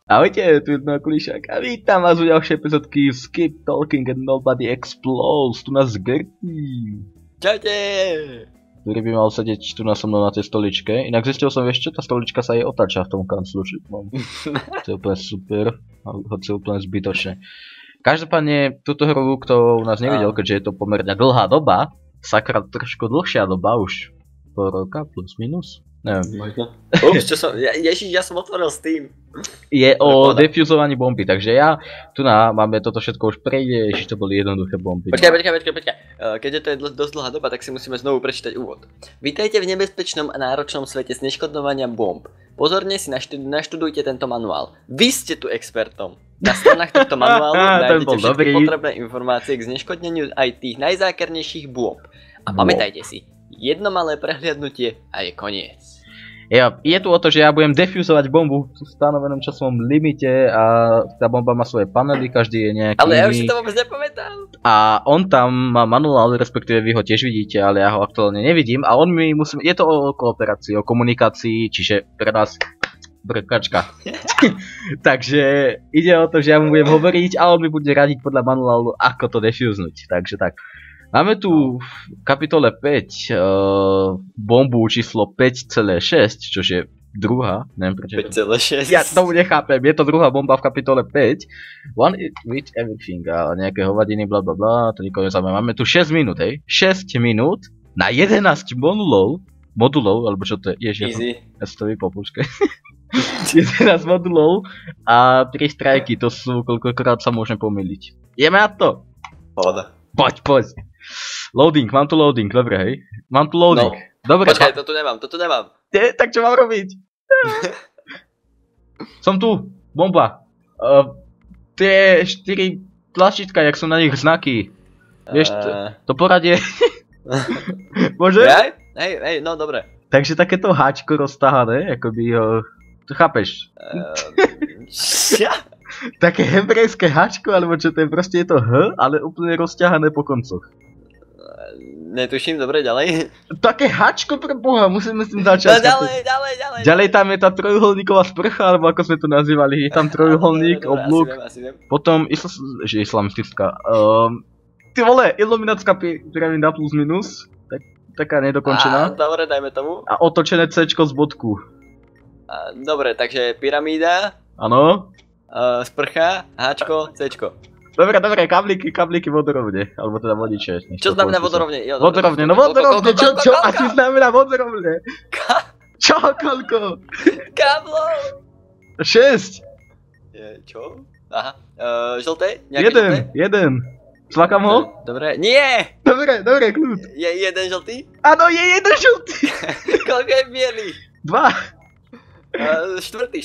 Ahojte, tu je Kulišák a vítam vás u ďalšej epizódky Skip Talking and Nobody Explodes. Tu nás Gerty. Čaute! Ktorý by mal sedieť tu na so mnou na tej stoličke. Inak zistil som ešte, tá stolička sa jej otáča v tom kanclu. To je úplne super, hoci úplne zbytočné. Každopádne, túto hru, kto u nás nevidel, keďže je to pomerne dlhá doba, sakra trošku dlhšia doba, už pol roka plus minus. Neviem. Ups, čo som, ježiš, ja som otvoril Steam. Je o defuzovaní bomby, takže ja, tu máme toto všetko už prejde, ešte to boli jednoduché bomby. Počkaj. Keďže to je dosť dlhá doba, tak si musíme znovu prečítať úvod. Vítajte v nebezpečnom a náročnom svete zneškodňovania bomb. Pozorne si naštudujte tento manuál. Vy ste tu expertom. Na stranách tohto manuálu nájdete všetky potrebné informácie k zneškodneniu aj tých najzákernejších bomb. A pamätajte si, jedno malé prehliadnutie a je koniec. Ja, je tu o to, že ja budem defuzovať bombu v stanovenom časovom limite a tá bomba má svoje panely, každý je nejaký. Ale ja už si to vôbec nepamätám. A on tam má manuál, respektíve vy ho tiež vidíte, ale ja ho aktuálne nevidím a on mi musí, je to o kooperácii, o komunikácii, čiže pre nás brkačka. Takže ide o to, že ja mu budem hovoriť a on mi bude radiť podľa manuálu, ako to defuznúť, takže tak. Máme tu v kapitole 5 bombu číslo 5,6, čo je druhá, neviem prečo. 5,6. Ja tomu nechápem, je to druhá bomba v kapitole 5. One with everything a nejaké hovadiny, blablabla, to nikoho nezaujíma. Máme tu 6 minút, hej? 6 minút na 11 modulov, alebo čo to je? Easy. Ja si to vypopúškaj. 11 modulov a 3 strajky, to sú koľkokrát sa môžem pomýliť. Ideme na to! Pohoda. Poď. Loading, mám tu loading, dobre hej? Mám tu loading. No. Dobre. Počkaj, to tu nemám. Tak čo mám robiť? Som tu, bomba. Tie 4 tlačítka, jak sú na nich znaky. Vieš, to poradie. Môže? Hej, no dobre. Takže takéto háčko roztahané, akoby ho... To chápeš? Také hebrejské háčko, alebo čo to je, proste je to H, ale úplne rozťahané po koncoch. Netuším, dobre, ďalej. Také háčko pre boha, musíme s tým začať. No ďalej. Ďalej tam je tá trojuholníková sprcha, alebo ako sme to nazývali, je tam trojuholník, oblúk. Asi viem. Potom islamistická. Ty vole, iluminátska pyramída plus minus, taká nedokončená. Dobre, dajme tomu. A otočené C-čko z bodku. Dobre, takže pyramída. Áno. Sprcha, H-čko, C-čko. Dobre, kablíky vodorovne, alebo teda vodiče. Čo znamená vodorovne? Vodorovne, čo asi znamená vodorovne? Čo, koľko? Káblov! 6! Čo? Aha, žlté? Jeden. Cvakám ho? Dobre, nie! Dobre, kľud. Je jeden žltý? Áno, je jeden žltý! Koľko je bielý? 2. Štvrtý.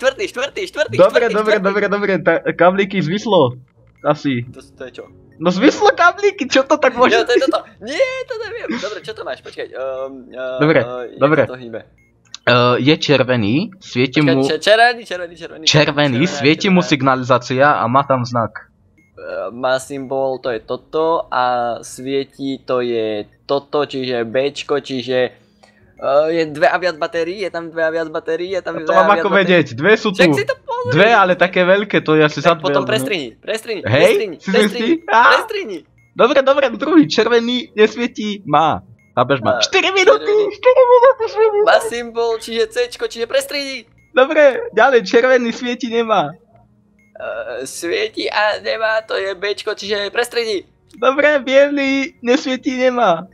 Dobre, kablíky zvislo. Asi. To je čo? No zvislo kablíky, čo to tak môže? Jo, to je toto. Nie, to neviem. Dobre, čo to máš? Počkaj. Dobre. To hýbe. Je červený, svieti mu... Červený, svieti mu signalizácia a má tam znak. Má symbol, to je toto a svieti to je toto, čiže Bčko, čiže... je 2 a viac batérií, je tam 2 a viac batérií, je tam 2 a viac batérií. To mám ako vedieť, 2 sú tu. 2, ale také veľké, to je asi za 2. Potom prestrini. Hej, si zistí? Prestrini. Dobre, druhý, červený, nesvietí, má. Chápeš ma? 4 minúty. Má symbol, čiže C-čko, čiže prestrini. Dobre, ďalej, červený svieti, nemá. Svieti a nemá, to je Bčko, čiže prestrini. Dobre, bielý, nesvietí, nemá.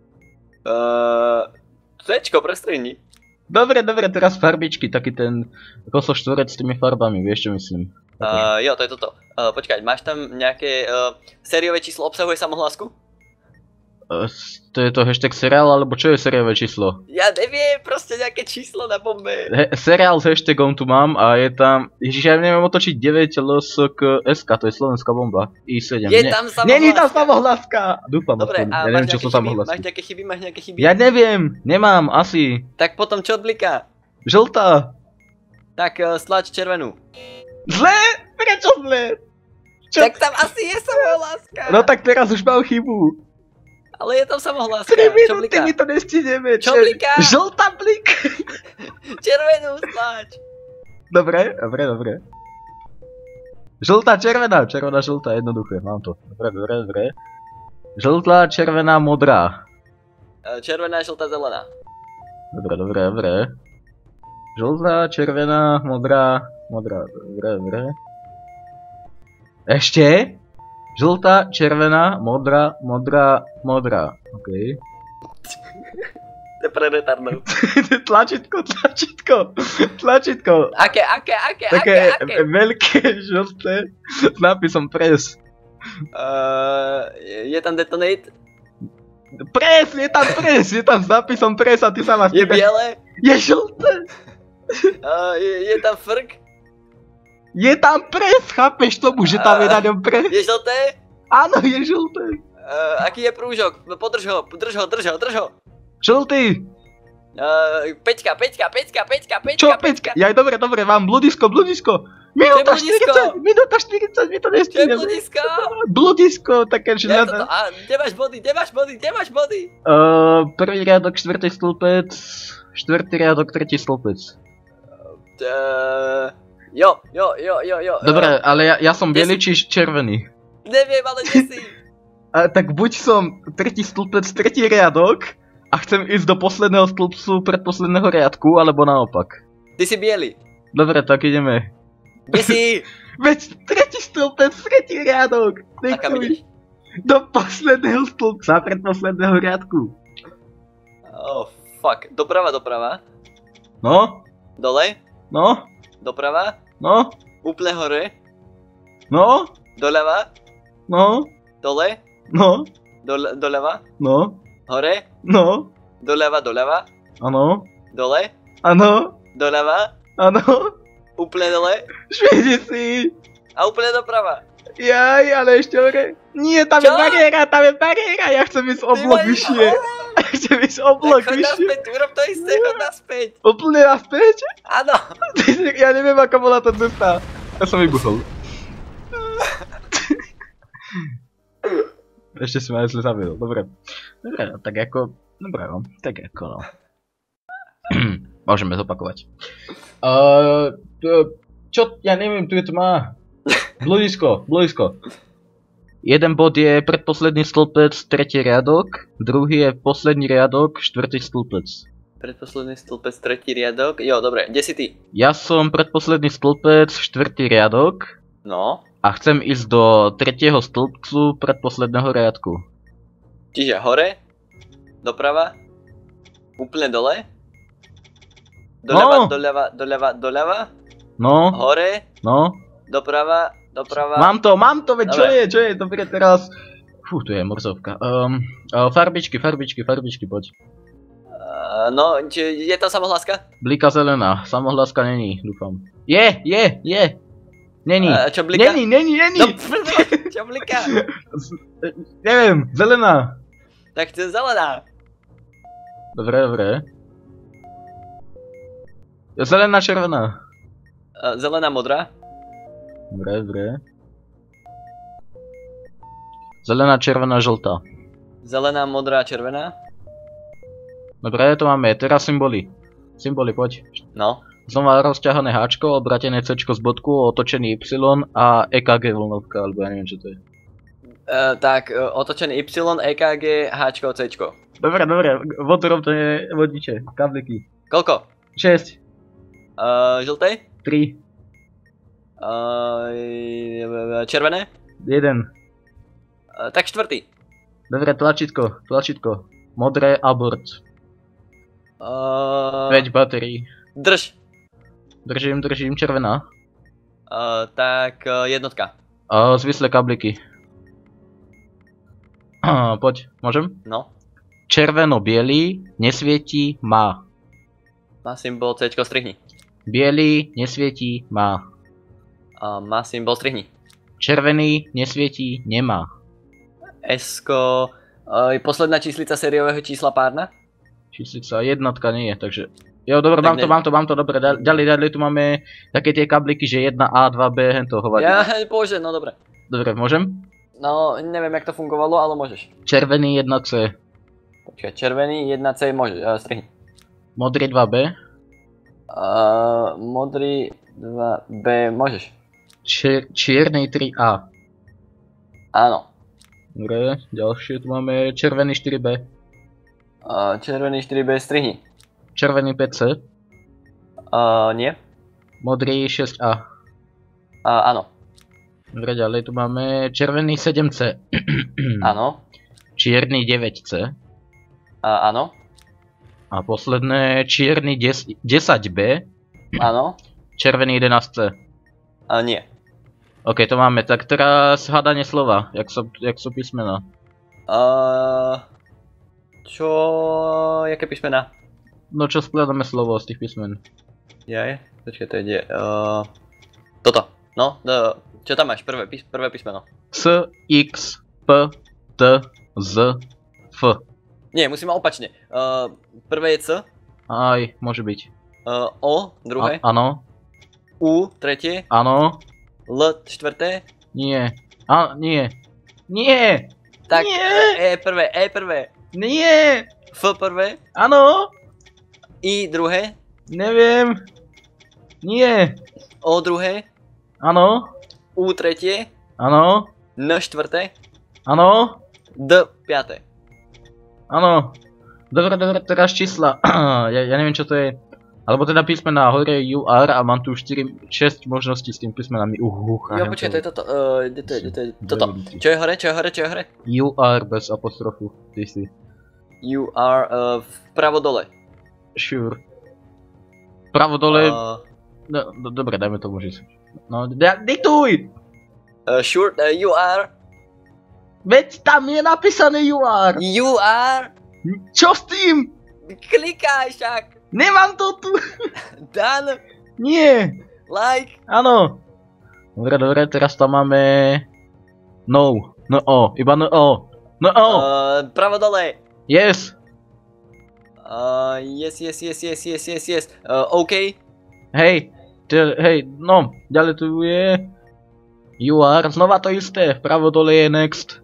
C-čko, prestrini. Dobre, teraz farbičky, taký ten kosoštvorec s tými farbami, vieš čo myslím? Jo, to je toto. Počkaj, máš tam nejaké sériové číslo obsahuje samohlásku? To je to hashtag seriál, alebo čo je sériové číslo? Ja neviem, proste nejaké číslo na bombe. Seriál s hashtagom tu mám a je tam, ježiš, ja neviem otočiť 9 LSK, to je slovenská bomba. I7. Je tam samohláska. Není tam samohláska! Dúfam, dobre, aspoň. a Ja neviem, čo sú samohlásky. Máš nejaké chyby? Ja neviem, nemám, asi. Tak potom čo bliká? Žltá. Tak stlač červenú. Zlé? Prečo zlé? Tak tam asi je samohláska. No tak teraz už mám chybu. Ale je tam samohláska. 3 minúty my to nestihneme. Čo bliká? Žltá blík. Červenú stlač. Dobre. Žltá, červená, červená, žltá, jednoduché, mám to. Dobre. Žltá, červená, modrá. Červená, žltá, zelená. Dobre. Žltá, červená, modrá, dobre. Ešte? Žltá, červená, modrá. Okej. To je pre retardov. Tlačítko. Aké? Také veľké, žlté, s nápisom press. Je tam detonate? Press, je tam s nápisom press a ty sa ma Je biele? Je žlté. Je tam frk? Je tam press, chápeš tomu, že tam je na ňom press? Je žlté? Áno, je žlté. Aký je prúžok? Podrž ho. Žltý. Peťka. Čo, Peťka? Jaj, dobre, mám bludisko. Minúta 40, mi to Čo je nestihnem. bludisko? Bludisko, také žľadné. Kde máš body? Prvý riadok, štvrtý stĺpec, štvrtý riadok, tretí stĺpec. Jo. Dobre, ale ja som biely či červený? Neviem, ale kde si? Tak buď som tretí stĺpec, tretí riadok a chcem ísť do posledného stĺpcu predposledného riadku, alebo naopak. Ty si biely. Dobre, tak ideme. Kde si? Veď tretí stĺpec, tretí riadok. A kam ideš? Do posledného stĺpca predposledného riadku. Oh, fuck. Doprava. No? Dole? No? Doprava? No? Úplne hore? No? Doľava? No? Dole? No? Doľava? No? Hore? No? Doľava? Áno? Dole? Áno? Doľava? Áno? Úplne dole? Švedi si! A úplne doprava? Jaj, ale ešte hore. Nie, tam je bariéra, ja chcem ísť o blok vyššie. Tak choď naspäť, urob to isté, choď naspäť. Úplne naspäť? Áno. Ja neviem, aká bola tá cesta. Ja som vybuchol. Ešte si ma jesli zabil, dobre. Dobre, tak ako no. Môžeme zopakovať. Čo, ja neviem, tu je tma. Bludisko. Jeden bod je predposledný stĺpec, tretí riadok, druhý je posledný riadok, štvrtý stĺpec. Predposledný stĺpec, tretí riadok, jo, dobre, kde si ty? Ja som predposledný stĺpec, štvrtý riadok. No. A chcem ísť do tretieho stĺpcu predposledného riadku. Čiže hore, doprava, úplne dole, doľava, no, hore, no, doprava. Mám to, veď čo je, dobre teraz. Fú, tu je morzovka. Farbičky, poď. No, je tam samohláska? Blika zelená, samohláska není, dúfam. Je! Není. Čo blika? Není. No, čo blika? Neviem, zelená. Tak to je zelená. Dobre. Zelená, červená. Zelená, modrá. Dobre. Zelená, červená, žltá. Zelená, modrá, červená. Dobre, to máme. Teraz symboly. Symboly, poď. No. Znova rozťahané Hčko, obratené Cčko z bodku, otočený Y a EKG vlnovka, alebo ja neviem čo to je. Tak, otočený Y, EKG, Hčko, Cčko. Dobre, vodorom to je vodiče, kabliky. Koľko? 6. Žltej? 3. Červené? 1. Tak štvrtý. Dobre, tlačítko. Modré, abort. Veď batérií. Drž. Držím, červená. Tak, jednotka. Zvislé kabliky. Poď, môžem? No. Červeno-bielý, nesvietí, má. Má symbol Cčko, strihni. Bielý, nesvietí, má. Má symbol, strihni. Červený, nesvietí, nemá. Esko, posledná číslica sériového čísla párna? Číslica jednotka nie je, takže... Jo, dobre, mám to, dobre, ďalej tu máme také tie kabliky, že 1A, 2B, hento hovadí. Ja, bože, no dobre. Dobre, môžem? No, neviem jak to fungovalo, ale môžeš. Červený 1C. Počkaj, červený 1C môžeš, strihni. Modrý 2B. Modrý 2B môžeš. Čierny 3A. Áno. Dobre, ďalšie tu máme červený 4B. Červený 4B strihni. Červený 5C. Nie. Modrý 6A. Áno. Dobre, ďalej tu máme červený 7C. Áno. Čierny 9C. Áno. A posledné čierny 10B. Áno. Červený 11C. Nie. OK, to máme. Tak teraz hádanie slova. Jak sú písmená? Čo... Jaké písmená? No čo skladáme slovo z tých písmen? Jaj, počkaj, to ide. Toto. No, čo tam máš? Prvé písmeno. S, X, P, T, Z, F. Nie, musíme opačne. Prvé je C. Aj, môže byť. O, druhé. Áno. U, tretie. Áno. L, štvrté. Nie. Nie. Nie. Tak, Nie. E prvé. Nie. F prvé. Áno. I druhé. Neviem. Nie. O druhé. Áno. U tretie. Áno. N štvrté. Áno. D piaté. Áno. Dobre, teraz čísla. ja neviem čo to je. Alebo teda písmená hore UR a mám tu 6 možností s tým písmenami. Jo, počkaj, to je toto. Kde to je? Toto. Čo je hore? UR bez apostrofu. Ty si. UR vpravo dole. Sure. Pravo dole. Dobre, dajme tomu, že... No, diktuj! Sure, UR. Veď tam je napísané UR. UR. Čo s tým? Klikaj však. Nemám to tu. Done. Nie. Like. Áno. Dobre, teraz tam máme... No. No o. Iba no o. No o. Pravo dole. Yes. Yes. OK. Hej. No. Ďalej tu je... UR. Znova to isté. Pravo dole je next.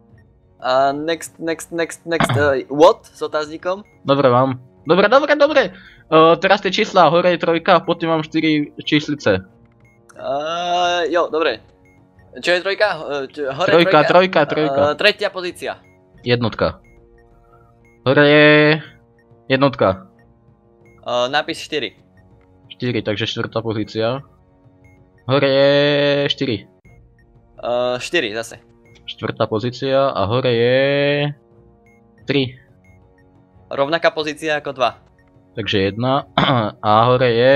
Next. What? S otáznikom? Dobre, mám. Dobre. Teraz tie čísla. Hore je trojka a potom mám 4 číslice. Jo, dobre. Čo je trojka? Hore Trojka. Tretia pozícia. Jednotka. Hore je... Jednotka. Nápis 4. 4, takže štvrtá pozícia. Hore je 4. 4 zase. Štvrtá pozícia a hore je... 3. Rovnaká pozícia ako 2. Takže 1 a hore je...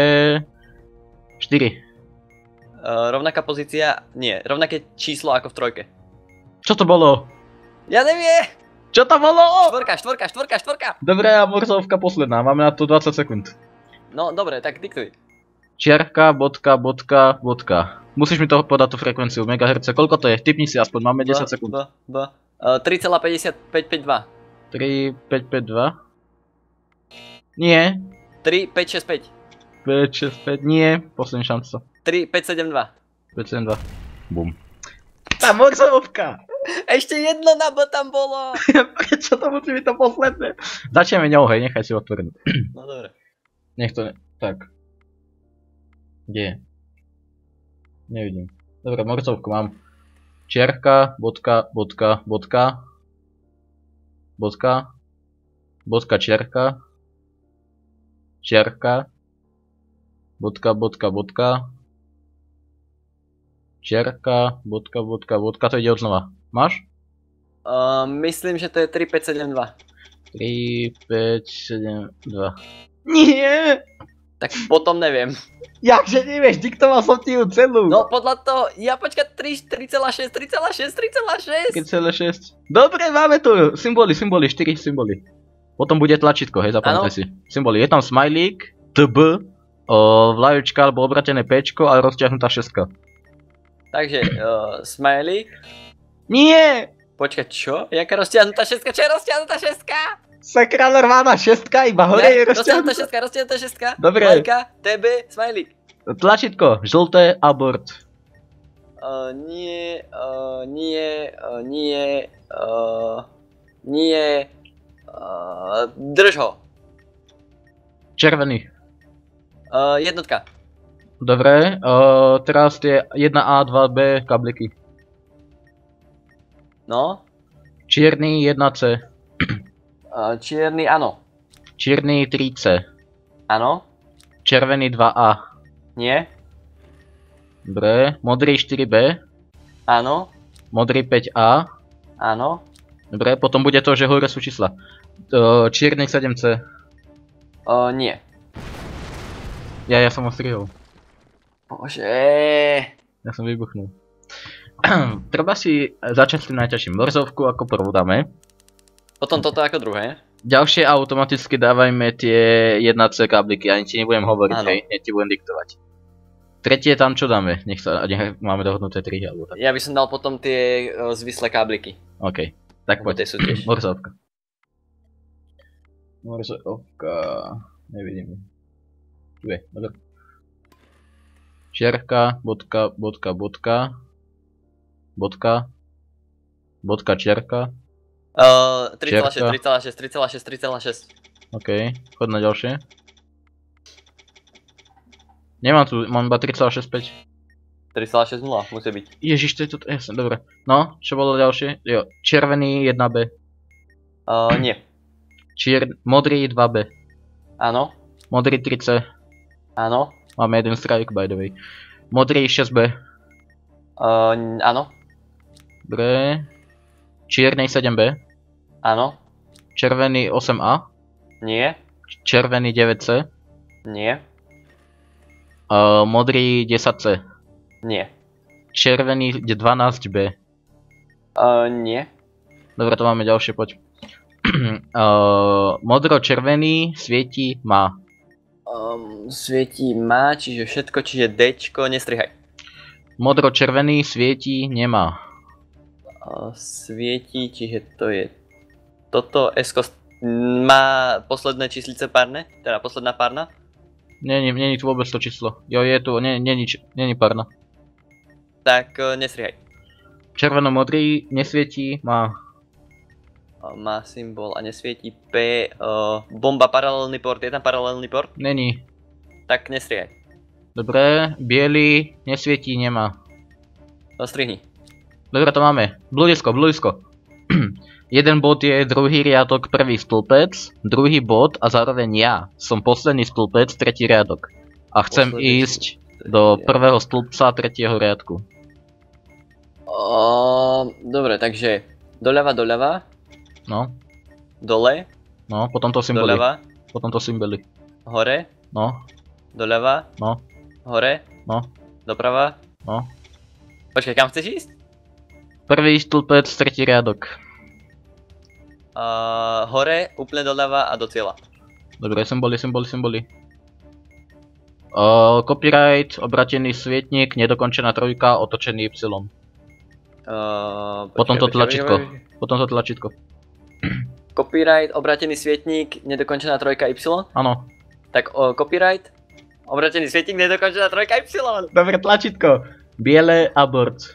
4. Rovnaká pozícia... Nie, rovnaké číslo ako v trojke. Čo to bolo? Ja neviem! Čo to bolo? Štvorka! Dobre, a morzovka posledná, máme na to 20 sekúnd. No, dobre, tak diktuj. Čiarka, bodka. Musíš mi to podať tú frekvenciu, megaherce. Koľko to je? Tipni si aspoň, máme 10 sekúnd. 3,5552. 3,552. Nie. 3,565. 5, 6, 5, nie. Posledná šanca. 3,572. 5, 7, 2. Bum. Tá morzovka! Ešte jedno na B tam bolo! Prečo to musí byť to posledné? Začneme ňou, hej, nechaj si otvorenú. No dobre. Nech to ne... Tak. Kde je? Nevidím. Dobre, morzovku mám. Čiarka, bodka. Bodka, čiarka. Čiarka. Bodka. Čiarka, bodka, to ide od znova. Máš? Myslím, že to je 3,572. 3, 5, 7, 2. Nie! Tak potom neviem. Jakže nevieš, diktoval som ti ju celú. No podľa toho, ja počkaj, 3,6. 3,6. Dobre, máme tu symboly, 4 symboly. Potom bude tlačítko, hej, zapamätaj si. Symboly, je tam smajlík, TB, vlajočka alebo obratené Pčko a rozťahnutá šestka. Takže, smajlík. Nie! Počkaj, čo? Jaká rozťahnutá šestka? Čo je rozťahnutá šestka? Sakra normálna šestka, iba hore je rozťahnutá. Rozťahnutá šestka. Dobre. Vlajka, TB, smajlík. Tlačítko, žlté, abort. Nie. Drž ho. Červený. Jednotka. Dobre, teraz tie 1A, 2B kabliky. No. Čierny 1C. Čierny, áno. Čierny 3C. Áno. Červený 2A. Nie. Dobre, modrý 4B. Áno. Modrý 5A. Áno. Dobre, potom bude to, že hore sú čísla. Čierny 7C. Nie. Ja som ho strihol. Bože. Ja som vybuchnul. Treba si začať s tým najťažším. Morzovku ako prvú dáme. Potom toto ako druhé. Ďalšie automaticky dávajme tie 1C kábliky. Ani ti nebudem hovoriť, Áno. hej. Ja ti budem diktovať. Tretie tam čo dáme? Nech máme dohodnuté 3 alebo tak. Ja by som dal potom tie zvislé kábliky. OK. Tak Lebo tie poď. sú tiež. Morzovka. Morzovka. Nevidím. Tu je, dobre. Čiarka, bodka, bodka, bodka. Bodka. Bodka, čiarka. 3,6, 3,6, 3,6, 3,6. OK, chod na ďalšie. Nemám tu, mám iba 3,65. 3,60 musí byť. Ježiš, to je to, jasne, dobre. No, čo bolo ďalšie? Jo, červený 1B. Nie. Modrý 2B. Áno. Modrý 3C. Áno. Máme jeden strike, by the way. Modrý 6B. Áno. Dobre. Čierny 7B. Áno. Červený 8A. Nie. Červený 9C. Nie. Modrý 10C. Nie. Červený 12B. Nie. Dobre, to máme ďalšie, poď. Modro-červený svieti má. Svietí má, čiže všetko, čiže Dčko, nestrihaj. Modro-červený svieti nemá. Svietí, čiže to je toto. Esko má posledné číslice párne? Teda posledná párna? Není tu vôbec to číslo. Jo, je tu, není párna. Tak nestrihaj. Červeno-modrý nesvietí má. Má symbol a nesvietí P. Bomba paralelný port, je tam paralelný port? Není. Tak nestrihaj. Dobre, biely nesvietí nemá. Strihni. Dobre, to máme. Bludisko. Jeden bod je druhý riadok, prvý stĺpec, druhý bod a zároveň ja som posledný stĺpec, tretí riadok. A chcem ísť do prvého stĺpca tretieho riadku. Dobre, takže doľava, No, dole, no, potom to symboli. doľava, Potom to symboli. hore, No, doľava, no, hore, no, doprava. no. Počkaj, kam chceš ísť? Prvý stĺpec, tretí riadok. Hore, úplne doľava a do cieľa. Dobre, symboli. Copyright, obratený svietnik, nedokončená trojka, otočený Y. Potom to tlačítko. Copyright, obratený svietnik, nedokončená trojka Y. Áno. Tak copyright, obratený svietnik, nedokončená trojka Y. Dobre, tlačítko. Biele abort.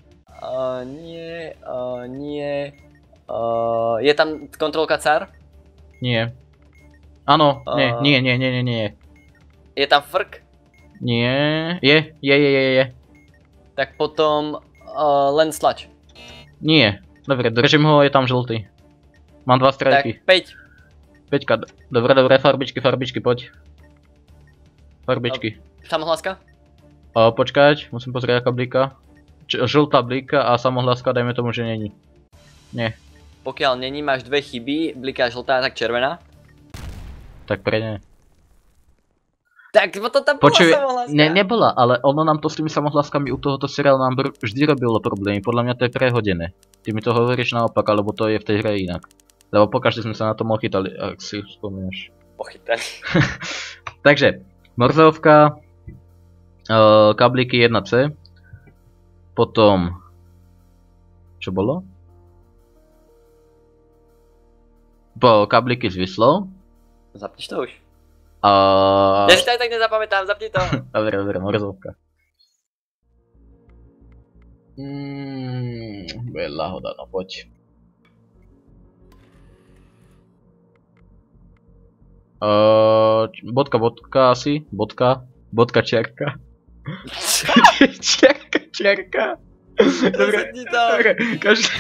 Nie. Je tam kontrolka car? Nie. Áno, nie. Je tam frk? Nie. Je. Tak potom len slač. Nie. Dobre, držím ho, je tam žltý. Mám 2 strajky. Tak 5. 5. Dobre, farbičky, poď. Farbičky. Samohláska? Počkať, musím pozrieť aká blíka. Žltá blíka a samohláska, dajme tomu, že není. Nie. Pokiaľ není, máš dve chyby, blíka žltá, tak červená. Tak pre ne. Tak potom tam bola samohláska. Nebola, ale ono nám to s tými samohláskami u tohoto seriálu nám vždy robilo problémy. Podľa mňa to je prehodené. Ty mi to hovoríš naopak, alebo to je v tej hre inak. Lebo pokaždé sme sa na tom ochytali, ak si spomínaš. Pochytali. Takže, morzovka, kablíky 1C, potom, čo bolo? Kablíky s vyslou. Zapneš to už. Ja si to aj tak nezapamätám, zapni to. Dobre, morzovka. Bude lahoda, no poď. Bodka asi, bodka čiarka. Čierka. Dobre, Sedni tam. každý...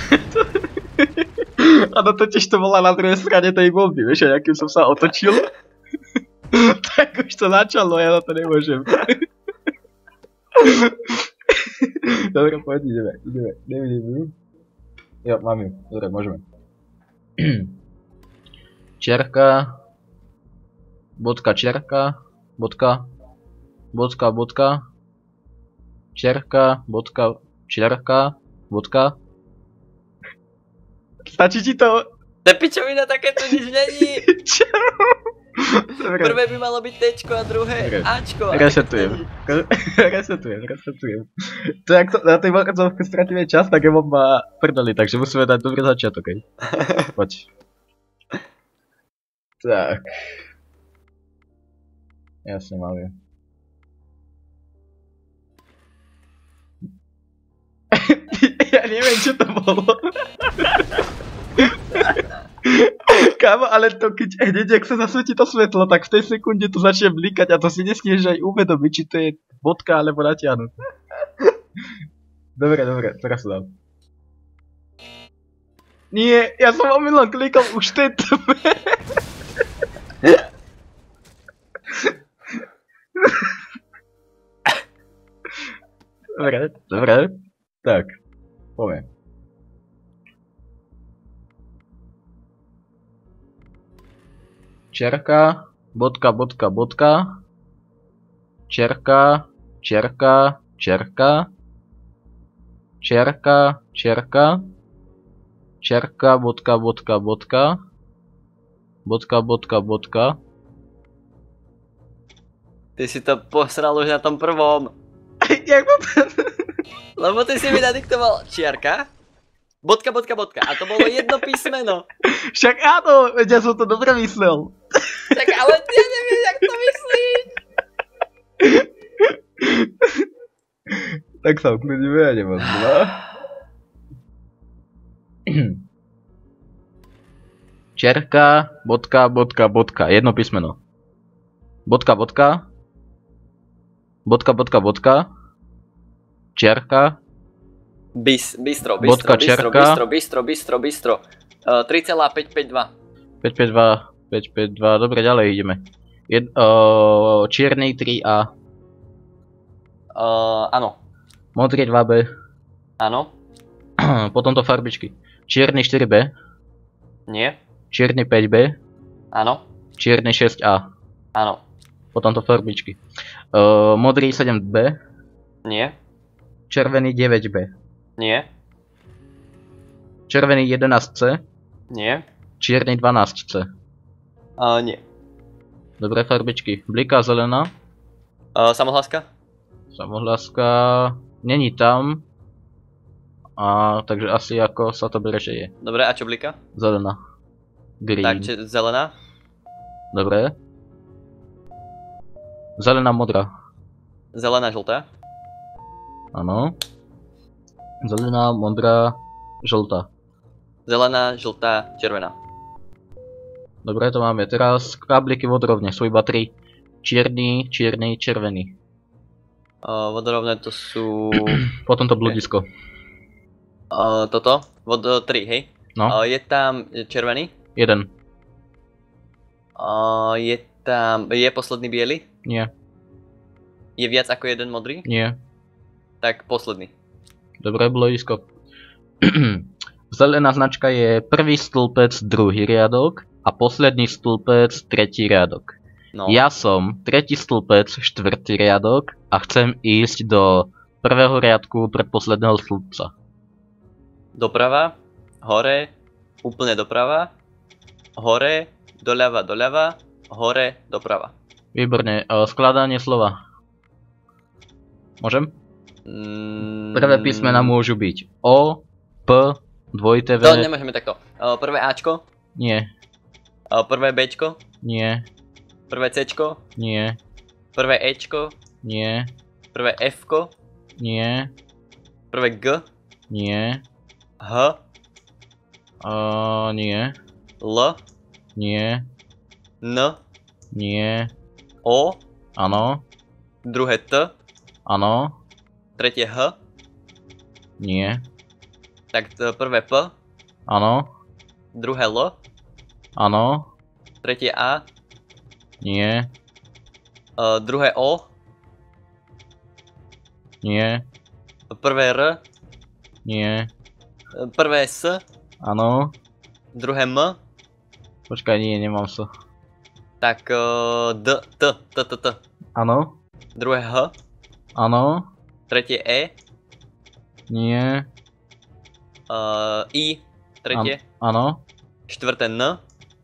Áno, totiž to bola na druhej strane tej bomby, vieš, a akým som sa otočil, tak už to začalo, ja na to nemôžem. Dobre, poď, ideme. Jo, mám ju, dobre, môžeme. Čierka. Bodka, čierka. Bodka. Čierka, bodka, čierka, bodka. Stačí ti to? To pičovina, takéto nič není. Čo? Dobre. Prvé by malo byť Tčko a druhé Dobre. Ačko. Resetujem. Resetujem. To jak to, na tej veľkocovke stratíme čas, tak je bomba prdeli, takže musíme dať dobrý začiatok, hej. Poď. Tak. Jasne, mám ju. Ja neviem, čo to bolo. Kámo, ale to keď hneď, ak sa zasvietí to svetlo, tak v tej sekunde to začne blikať a to si nesmieš aj uvedomiť, či to je bodka alebo natiahnuť. Dobre, teraz to dám. Nie, ja som omylom klikol už tento. Dobre. Tak, poviem. Čierka, bodka. Čierka. Čierka, bodka. Ty si to posral už na tom prvom. Jak to? Lebo ty si mi nadiktoval čiarka, bodka. A to bolo jedno písmeno. Však áno, veď ja som to dobre myslel. Tak ale ja neviem, jak to myslíš. Tak sa uklidíme, ja nemám dva. Čierka, bodka. Jedno písmeno. Bodka. Čierka. Bistro. Bodka, čierka. Bistro. 3,552. 552, dobre, ďalej ideme. Čierny 3A. Áno. Modrý 2B. Áno. Potom to farbičky. Čierny 4B. Nie. Čierny 5B. Áno. Čierny 6A. Áno. Potom to farbičky. Modrý 7B. Nie. Červený 9B. Nie. Červený 11C. Nie. Čierny 12C. Nie. Dobré farbičky. Bliká zelená. Samohláska? Samohláska není tam. Takže asi ako sa to bere, že je. Dobre, a čo blika? Zelená. Green. Tak, zelená? Dobre. Zelená modrá. Zelená žltá? Áno. Zelená, modrá, žltá. Zelená, žltá, červená. Dobre, to máme. Teraz kábliky vodorovne sú iba 3. Čierny, červený. Vodorovné to sú... Potom to blúdisko. Toto? 3, hej? No. Je tam červený? 1. Je posledný biely? Nie. Je viac ako jeden modrý? Nie. Tak posledný. Dobre, blúdisko. Zelená značka je prvý stĺpec, druhý riadok a posledný stĺpec, tretí riadok. No. Ja som tretí stĺpec, štvrtý riadok a chcem ísť do prvého riadku predposledného stĺpca. Doprava, hore, úplne doprava, hore, doľava, hore, doprava. Výborne. Skladanie slova. Môžem? Prvé písmena môžu byť O, P, dvojité V. To nemôžeme takto. Prvé Ačko? Nie. Prvé Bčko? Nie. Prvé Cčko? Nie. Prvé Ečko? Nie. Prvé Fko? Nie. Prvé G? Nie. H? Nie. L? Nie. N? Nie. O? Áno. Druhé T? Áno. Tretie H. Nie. Tak prvé P. Áno. Druhé L. Áno. Tretie A. Nie. Druhé O. Nie. Prvé R. Nie. Prvé S. Áno. Druhé M. Počkaj, nie, nemám sa. Tak T. Áno. Druhé H. Áno. Tretie E. Nie. I. Tretie. Áno. Štvrté N.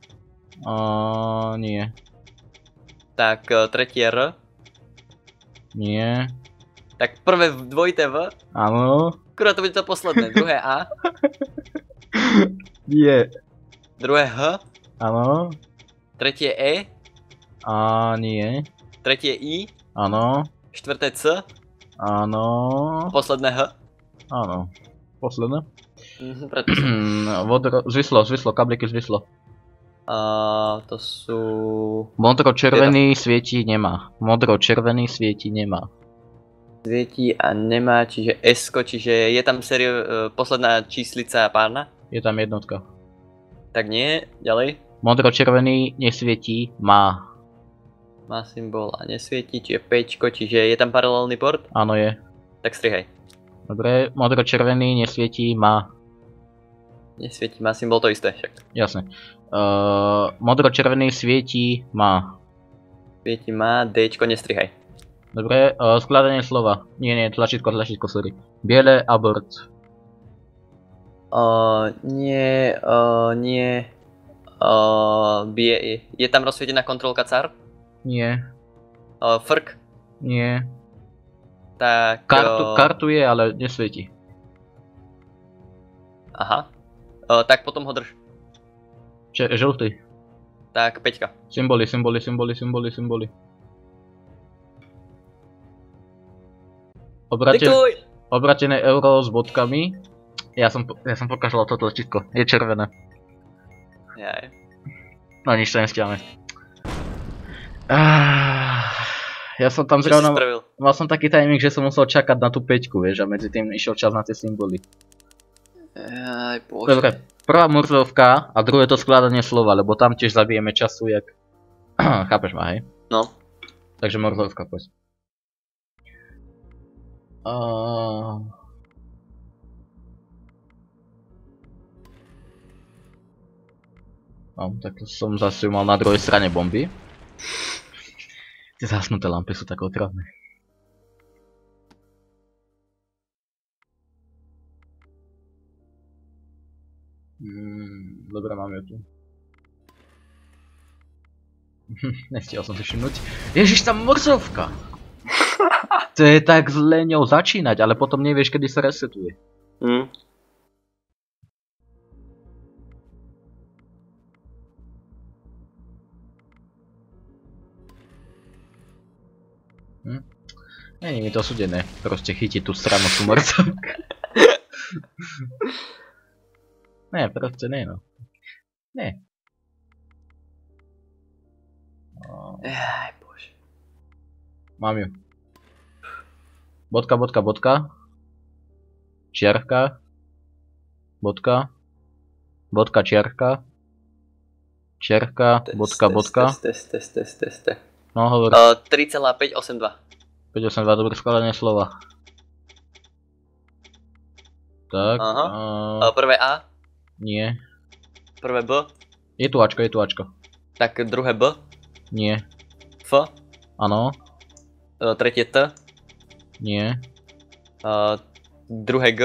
Nie. Tak tretie R. Nie. Tak prvé dvojité V. Áno. Kurva, to bude to posledné. Druhé A. Nie. Druhé H. Áno. Tretie E. Nie. Tretie I. Áno. Štvrté C. Áno. Posledné H. Áno. Posledné. Predposledné. Zvislo, kabliky zvislo. To sú... Modro-červený svieti nemá. Modro-červený svieti nemá. Svieti a nemá, čiže S-ko, čiže je tam posledná číslica párna? Je tam jednotka. Tak nie, ďalej. Modro-červený nesvietí má. Má symbol a nesvieti, čiže 5, čiže je tam paralelný port? Áno je. Tak strihaj. Dobre, modro-červený nesvietí má. Nesvieti, má symbol to isté však. Jasne. Modro-červený svietí má. Svieti má, Dčko nestrihaj. Dobre, skladanie slova. Nie, tlačítko, sorry. Biele abort. Nie. Je tam rozsvietená kontrolka car? Nie. Frk? Nie. Tak... Kartu je, ale nesvieti. Aha. Tak potom ho drž. Žltý. Tak 5. Symboly. Obratené euro s bodkami. Ja som pokašľal toto tlačítko. Je červené. Jaj. No nič sa nestiahne. Ja som tam Čo si zrovna... spravil? Mal som taký timing, že som musel čakať na tú 5, vieš, a medzi tým išiel čas na tie symboly. Jaj, bože. Dobre, prvá murzovka a druhé to skladanie slova, lebo tam tiež zabijeme času, jak... Chápeš ma, hej? No. Takže murzovka, poď. No, tak som zase mal na druhej strane bomby. Tie zasnuté lampy sú tak otravné. Dobre, mám ju tu. Nestihol som si všimnúť. Ježiš, tam morzovka! To je tak zle ňou začínať, ale potom nevieš, kedy sa resetuje. Není mi to súdené, proste chytiť tú stranu sú morzovka. Ne, proste ne, no. Ne. Jaj, bože. Mám ju. Bodka. Čiarka. Bodka. Bodka, čiarka. Čiarka, bodka. Test. No, hovor. 3,582. 582, dobré skladanie slova. Tak. Prvé A. Nie. Prvé B. Je tu Ačko. Tak druhé B. Nie. F. Áno. Tretie T. Nie. Druhé G.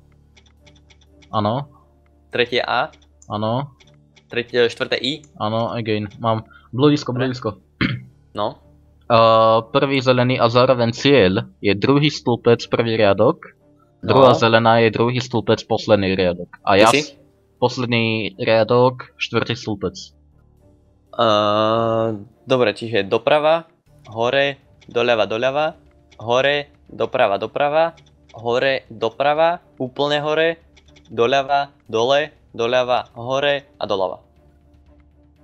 Áno. Tretie A. Áno. Štvrté I. Áno, again. Mám blúdisko. No. Prvý zelený a zároveň cieľ je druhý stĺpec, prvý riadok. Druhá zelená je druhý stĺpec, posledný riadok. A ja posledný riadok, štvrtý stĺpec. Dobre, čiže doprava, hore, doľava, hore, doprava, hore, doprava, úplne hore, doľava, dole, doľava, hore a doľava.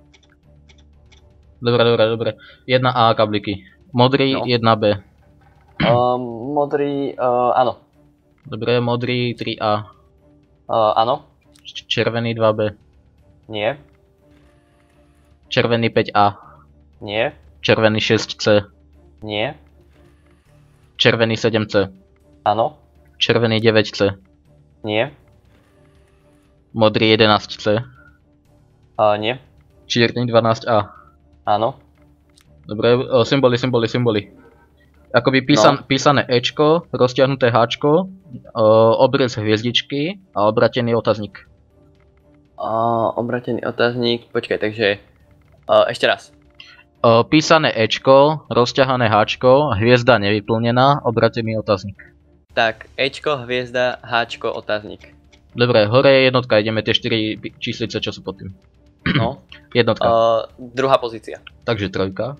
Dobre. 1A kabliky. Modrý, 1B. Modrý, áno. Dobre, modrý 3A. Áno. Červený 2B. Nie. Červený 5A. Nie. Červený 6C. Nie. Červený 7C. Áno. Červený 9C. Nie. Modrý 11C. Nie. Čierny 12A. Áno. Dobre, symboly. Akoby písané Ečko, rozťahnuté Hčko, obrys hviezdičky a obratený otáznik. Obratený otáznik, počkaj, takže ešte raz. Písané Ečko, rozťahané Hčko, hviezda nevyplnená, obratený otáznik. Tak, Ečko, hviezda, Hčko, otáznik. Dobre, hore je jednotka, ideme tie 4 číslice, čo sú pod tým. No. Jednotka. Druhá pozícia. Takže trojka.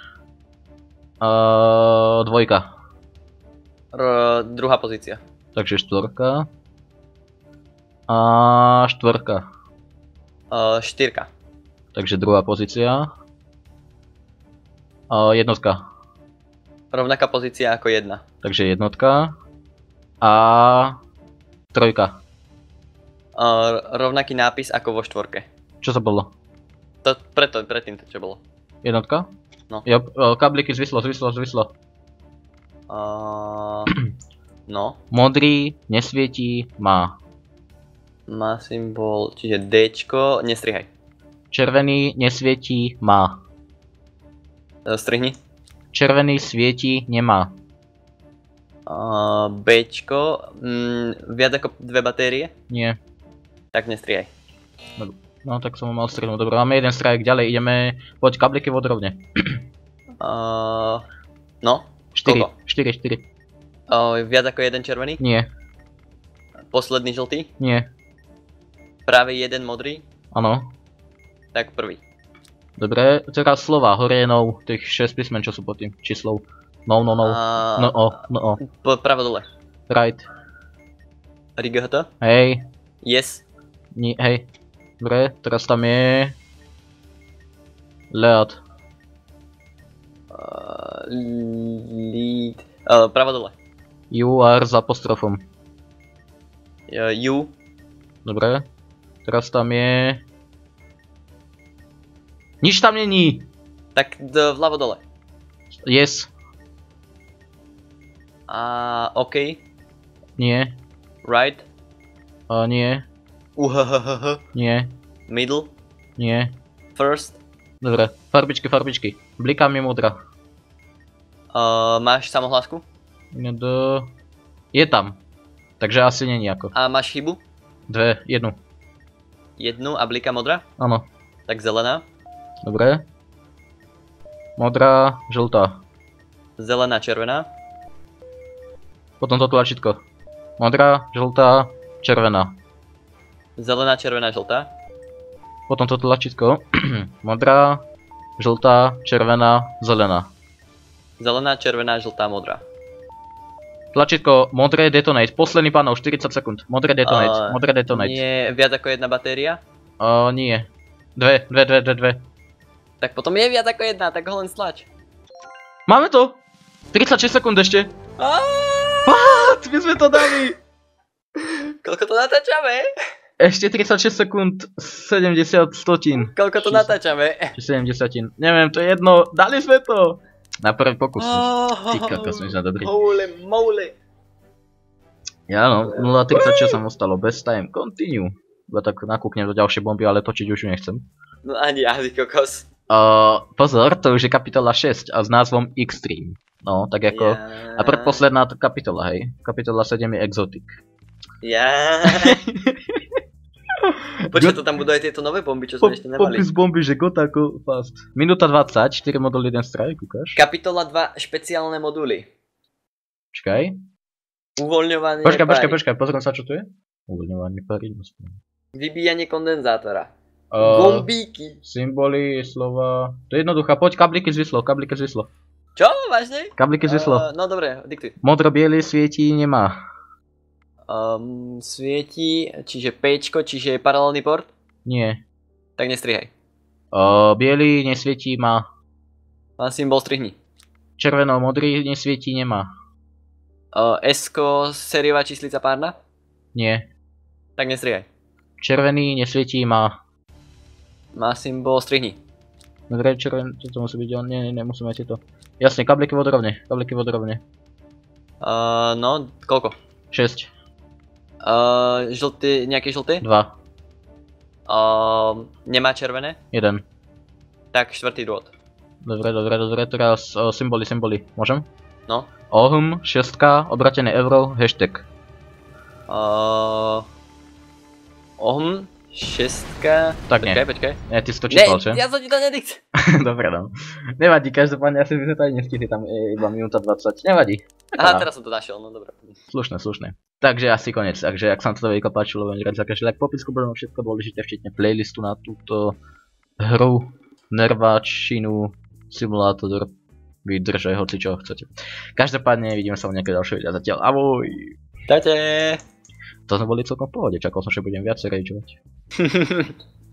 Dvojka. Druhá pozícia. Takže štvorka. A štvorka. Štyrka. Takže druhá pozícia. Jednotka. Rovnaká pozícia ako jedna. Takže jednotka. A trojka. Rovnaký nápis ako vo štvorke. Čo to bolo? Predtým to čo bolo. Jednotka? No. Jo, kabliky zvislo. No. Modrý, nesvietí, má. Má symbol, čiže Dčko, nestrihaj. Červený, nesvietí, má. Strihni. Červený svietí, nemá. Bčko, viac ako 2 batérie? Nie. Tak nestrihaj. No tak som ho mal strihnúť. Dobre, máme jeden strajk, ďalej ideme. Poď, kabliky vodrovne. No? 4. Viac ako jeden červený? Nie. Posledný žltý? Nie. Práve jeden modrý? Áno. Tak prvý. Dobre, teraz slova, hore je no, tých 6 písmen, čo sú pod tým číslov. No. No. Pravo dole. Right. RIGHT? Hej. Yes. Hej. Dobre, teraz tam je... Lead. Lead. Pravo dole. You are s apostrofom. You. Dobre. Teraz tam je... Nič tam není! Tak vľavo dole. Yes. OK. Nie. Right. Nie. Nie. Middle. Nie. First. Dobre, farbičky. Bliká mi modrá. Máš samohlásku? Je tam. Takže asi nie nejako. A máš chybu? Jednu. Jednu a blika modrá? Áno. Tak zelená. Dobre. Modrá, žltá. Zelená, červená. Potom to tlačítko. Modrá, žltá, červená. Zelená, červená, žltá. Potom to tlačítko. Modrá, žltá, červená, zelená. Zelená, červená, žltá, modrá. Tlačítko modré detonate. Posledný panel, 40 sekúnd. Modré detonate. Modré detonate. Nie viac ako jedna batéria? Nie. Dve. Tak potom je viac ako jedna, tak ho len stlač. Máme to! 36 sekúnd ešte. What? My sme to dali! Koľko to natáčame? Ešte 36 sekúnd, 70 stotín. Koľko to natáčame? 70. Neviem, to je jedno. Dali sme to! Na prvý pokus. Ty kokos, my sme dobrý. Holy moly. Ja no, 0.36 som ostalo. Best time, continue. Iba tak nakúknem do ďalšie bomby, ale točiť už ju nechcem. No ani kokos. Pozor, to už je kapitola 6 a s názvom Extreme. No, tak ako... A predposledná kapitola, hej. Kapitola 7 je Exotic. Počkaj, to tam budú aj tieto nové bomby, čo sme ešte nemali. Popis bomby, že Gotako fast. Minúta 20, 4 moduly, 1 strike, ukáž. Kapitola 2, špeciálne moduly. Počkaj. Uvoľňovanie Počkaj, pozriem sa, čo tu je. Uvoľňovanie pary. Vybíjanie kondenzátora. Gombíky. Symboly, slova. To je jednoduchá, poď, kabliky zvislo. Čo, vážne? Kabliky zvislo. No dobre, diktuj. Modro-biely svietí, nemá. Svieti, čiže Pčko, čiže paralelný port? Nie. Tak nestrihaj. Biely nesvietí, má. Má symbol, strihni. Červeno-modrý nesvietí, nemá. S-ko, sériová číslica párna? Nie. Tak nestrihaj. Červený nesvietí, má... Má symbol, strihni. Dobre, červený, to musí byť on, nie, musíme si to. Jasne, kabliky vodorovne. No, koľko? 6. Žltý, nejaký žltý? 2. Nemá červené? 1. Tak štvrtý dôvod. Dobre, teraz symboly, môžem? No. Ohm, 6, obratené euro, hashtag. Ohm, 6. Tak nie. Počkaj. Nie, ty si to čítal, že? Ja som ti to nedikt. Dobre, dám. Nevadí, každopádne asi by sme to aj nestihli, tam je iba minúta 20, nevadí. Aha, teraz som to našiel, no dobré. Slušné. Takže asi konec, takže ak sa vám toto video páčilo, veľmi rád zakažte like, popisku budeme všetko dôležité, včetne playlistu na túto hru, nerváčinu, simulátor, vydrže, hoci čo chcete. Každopádne vidíme sa v nejaké ďalšie videa, zatiaľ ahoj! Čaute! To sme boli celkom v pohode, čakal som, že budem viacej rageovať.